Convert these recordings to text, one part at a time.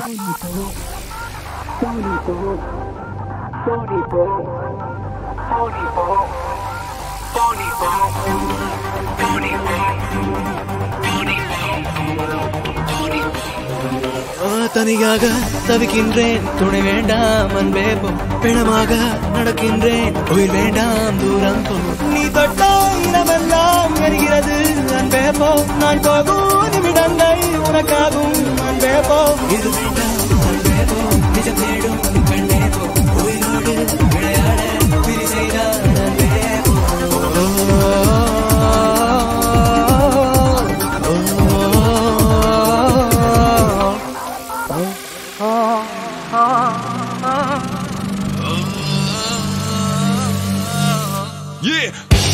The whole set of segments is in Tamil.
தனியாக தவிக்கின்றேன் துணை வேண்டாம் அன்பே போ பிணமாக நடக்கின்றேன் உயிர் வேண்டாம் தூரம் போ நீ தொட்டால் இடமெல்லாம் எரிகிறது அன்பே போ நான் போகும் நிமிடங்கள் உனக்காகும் அன்பே போ இது வேண்டாம் அன்பே போ நிஜம் தேடும் கண்ணே போ உயிரோடு விளையாட பிரி செய்தார் அன்பே போ Yeah.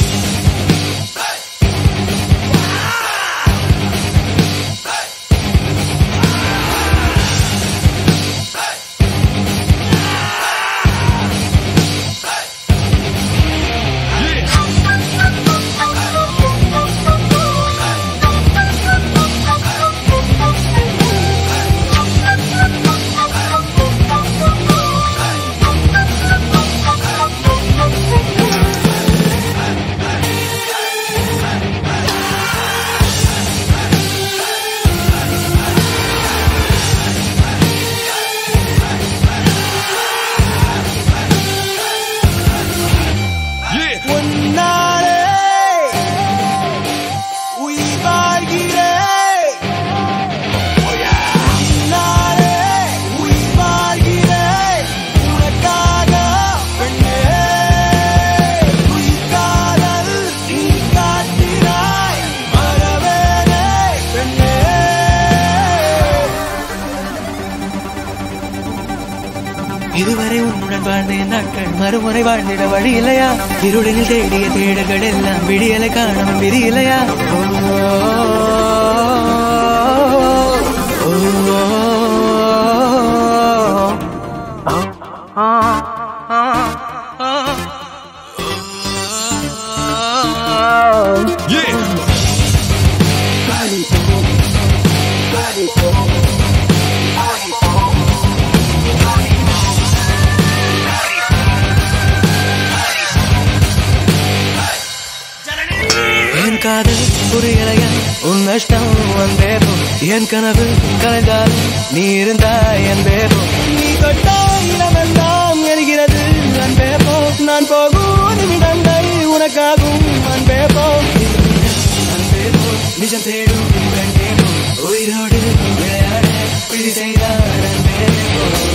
இதுவரை உன்னுடன் வாழ்ந்த நாட்கள் மறுமுறை வாழ்ந்திட வழி இல்லையா இருளினில் தேடிய தேடல்கள் எல்லாம் விடியலை காணவும் விதி இல்லையா காதல் புரியலையா உன் நஷ்டம் அன்பே போ என் கனவு கலைந்தாலும் நீ இருந்தாய் அன்பே போ நீ தொட்டால் இடமெல்லாம் எரிகிறது அன்பே போ நான் போகும் நிமிடங்கள் உனக்காகும் அன்பே போ அன்பே போ நிஜம் தேடும் கண்டே போ உயிரோடு விளையாட பிடி செய்தார் அன்பே போ